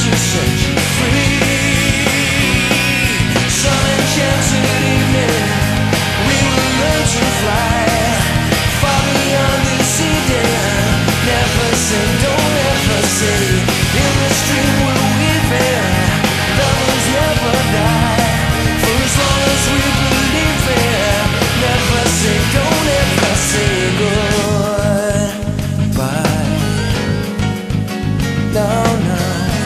to set you free. Sun enchanted evening, we will learn to fly far beyond this Eden. Never say, don't ever say, in the stream we're weaving, lovers never die. For as long as we believe in, never say, don't ever say goodbye. No, no.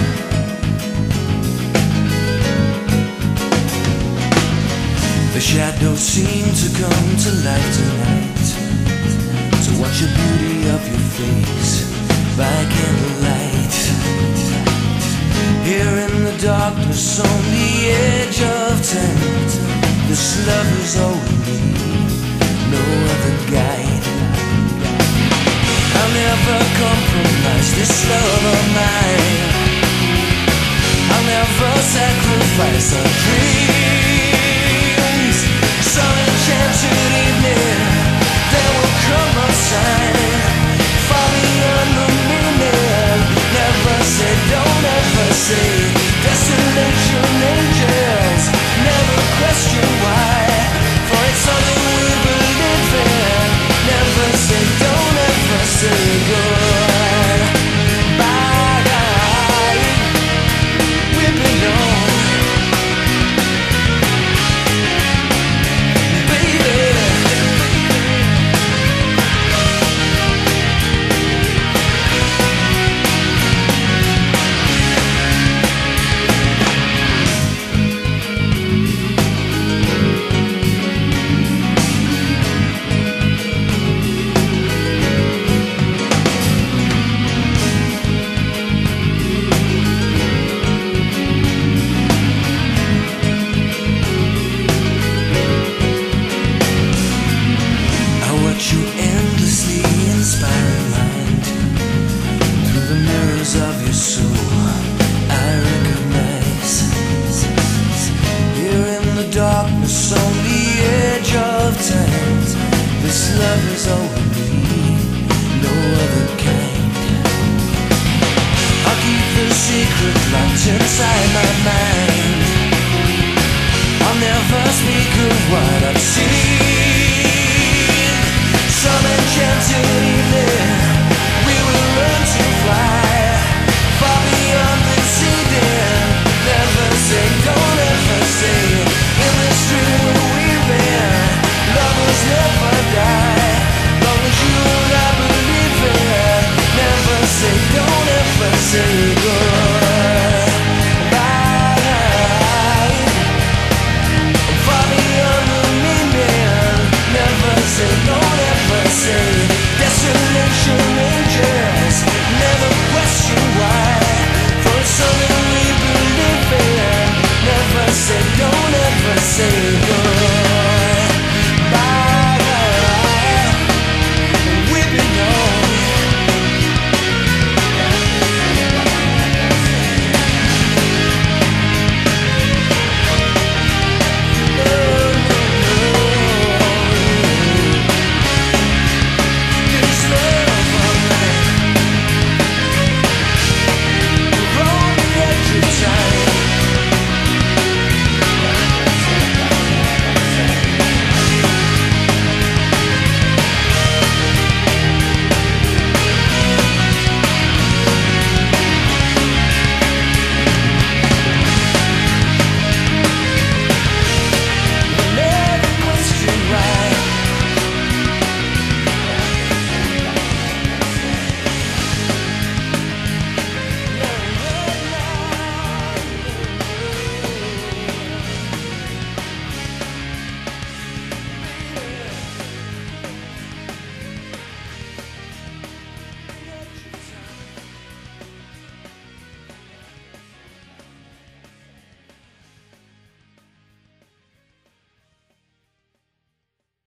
The shadows seem to come to life tonight, to watch the beauty of your face by candlelight. Here in the darkness on the edge of time, this love is all we need, no other guide. I'll never compromise, this love